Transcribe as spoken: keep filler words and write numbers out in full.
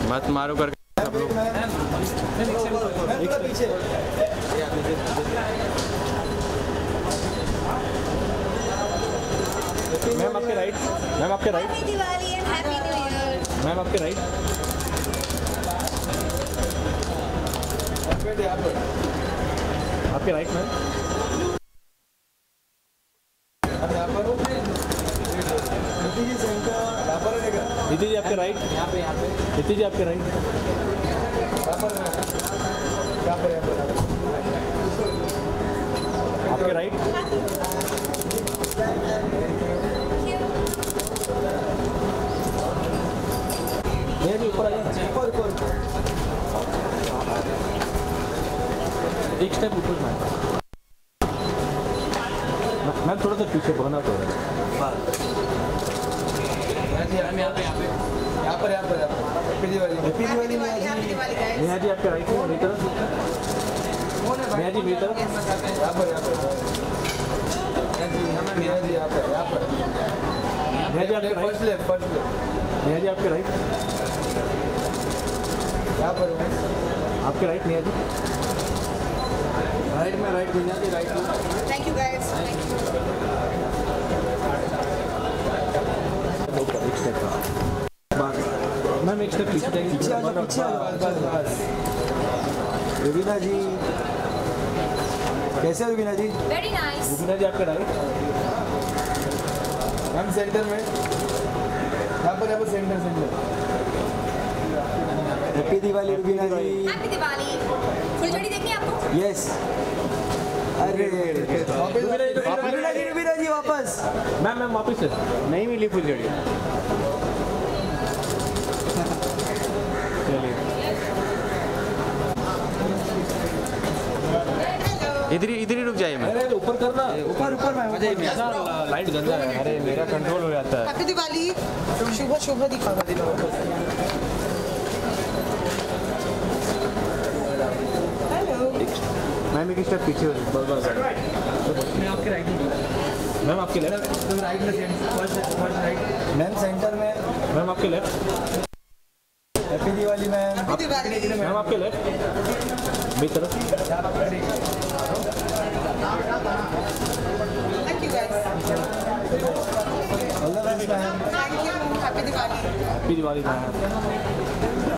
मत मारो कर सब लोग। मैम आपके राइट, मैम आपके right, happy Diwali and happy new year. Ma'am आपके राइट, आपके राइट मैम। दीदी जी आपके राइट, यहाँ पे यहाँ पे दीदी जी आपके राइट, आपके राइट, ये भी ऊपर आ जाए, ऊपर ऊपर एक स्टेप ऊपर मैम। मैम थोड़ा सा पीछे बढ़ना तो है। यहाँ पे यहाँ पे यहाँ पर यहाँ पर हैप्पी दिवाली, हैप्पी दिवाली नेहा जी आपके राइट में, मेरी तरफ नेहा जी, मेरी तरफ यहाँ पर यहाँ पर नेहा जी यहाँ पर यहाँ पर नेहा जी आपके first left first left Neha ji आपके राइट, यहाँ पर आपके राइट नेहा जी, राइट में राइट नेहा जी राइट में। Thank you guys. मैम एक स्टेप पीछे जाएंगे, पीछे आ जाओ, पीछे आ जाओ, बस बस। रुबीना जी कैसे हो रुबीना जी? Very nice. रुबीना जी आपके राइट, मैम सेंटर में यहाँ पर यहाँ पर centre centre. Happy Diwali Rubina ji. Happy Diwali. फुलझड़ी देखनी है आपको? यस। अरे रुबीना जी, रुबीना जी वापस। मैम मैम वापस से नहीं मिली फुलझड़ी। इधर ही इधर ही रुक जाइए। मैं अरे ऊपर करना, ऊपर ऊपर मैं मेरा लाइट गंदा है। अरे मेरा कंट्रोल हो जाता है। हैप्पी दिवाली। शुभ शुभ दिखावा दिला। हेलो मैम एक स्टेप पीछे हो जाइए, बस बस। मैं आपके राइट में, मैम आपके लेफ्ट, तुम राइट में first first right ma'am centre में, मैम आपके left. Happy Diwali ma'am. Happy Diwali. Ma'am आपके लेफ्ट मेरी तरफ। Thank you guys. All the best ma'am. Thank you. Happy Diwali. Happy Diwali ma'am.